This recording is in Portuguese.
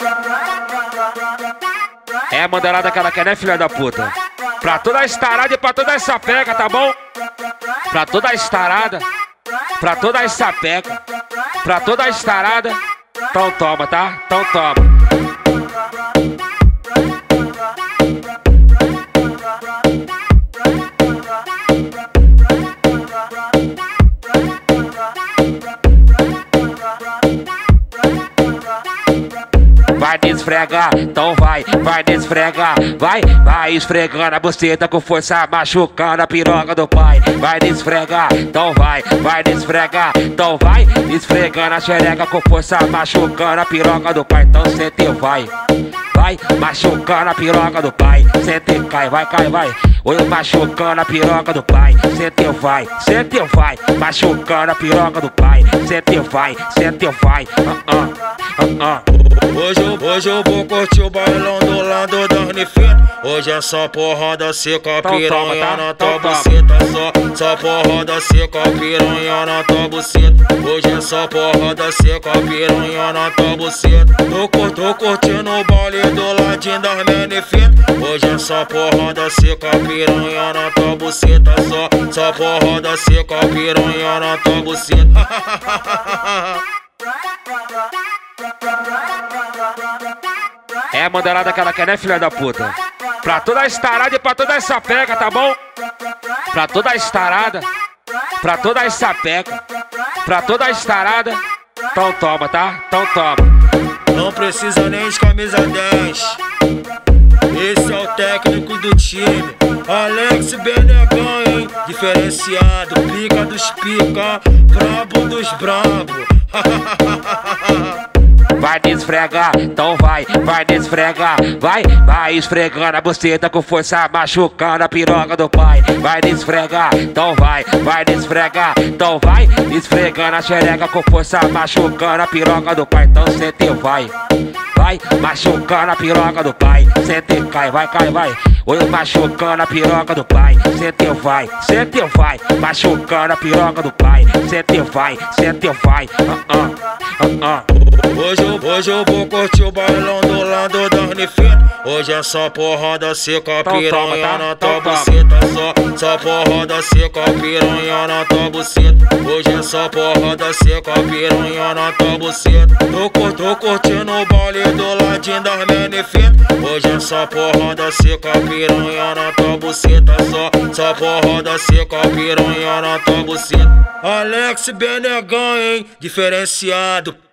É a mandarada que ela quer, né, filha da puta? Pra toda a estarada e pra toda essa pega, tá bom? Pra toda a estarada, pra toda essa pega, pra toda a estarada. Então toma, tá? Então toma. Vai desfregar, então vai desfregar, vai esfregando a buceta com força, machucando a piroca do pai. Vai desfregar, então vai desfregar, então vai esfregando a xereca com força, machucando a piroca do pai. Então sente e vai machucando a piroca do pai. Sente e cai, vai. Oi, machucando a piroca do pai. Sente e vai, machucando a piroca do pai. Sente e vai. Hoje eu vou curtir o bailão do lado da Nifeta. Hoje é só porrada seca, piranha na tua buceta. Só porrada seca, piranha na tua buceta. Hoje é só porrada seca, piranha na tua buceta. Tô curtindo o baile do ladinho das minhas Nifeta. Hoje é só porrada seca, piranha na tua buceta. Só porrada seca, piranha na tua buceta. É a mandarada que ela quer, né, filha da puta? Pra toda a estarada e pra toda essa pega, tá bom? Pra toda a estarada, pra toda essa pega, pra toda a estarada. Então toma, tá? Então toma. Não precisa nem de camisa 10. Esse é o técnico do time, Alex Benegão, hein? Diferenciado, pica dos pica, brabo dos brabo. Vai desfregar, então vai desfregar, vai esfregando a buceta com força, machucando a piroca do pai. Vai desfregar, então vai desfregar, então vai esfregando a xereca com força, machucando a piroca do pai. Então sente e vai machucando a piroca do pai. Sente e cai, vai. Oi, machucando a piroca do pai. Sente e vai, machucando a piroca do pai. Sente e vai. Hoje eu vou curtir o bailão do lado da Nifeta. Hoje é só porrada seca, piranha na tua buceta. Só porrada seca, piranha na tua buceta. Hoje é só porrada seca, piranha na tua buceta. Tô curtindo o baile do ladinho das minhas Nifeta. Hoje é só porrada seca, piranha na tua buceta. Só porrada seca, piranha na tua buceta. Alex Benegão, hein? Diferenciado.